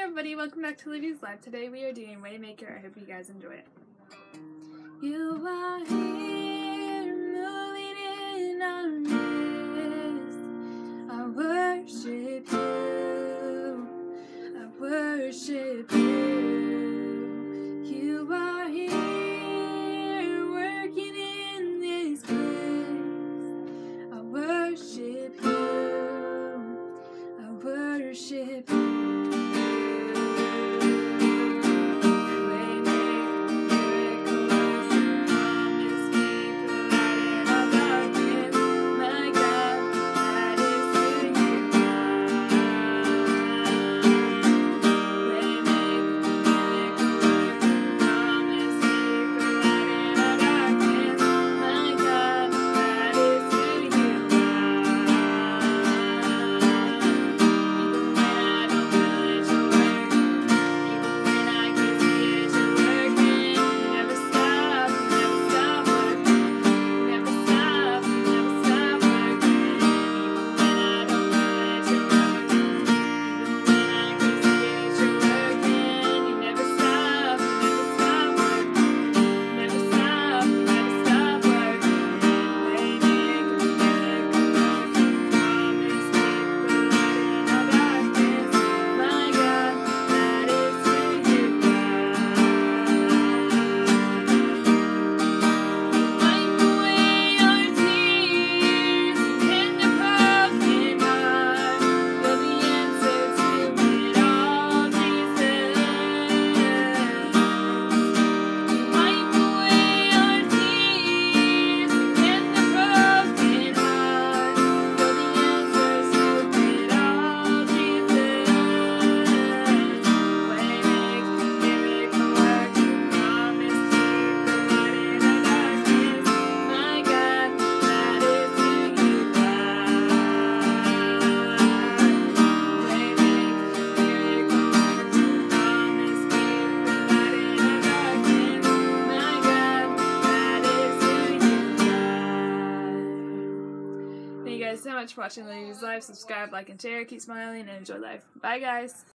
everybody, welcome back to Olivia's Live. Today we are doing Waymaker. I hope you guys enjoy it. You are here, moving in our midst. I worship you, I worship you. You are here, working in this place. I worship you, I worship you. Thank you guys so much for watching Olivia's Live. Subscribe, like, and share. Keep smiling and enjoy life. Bye, guys.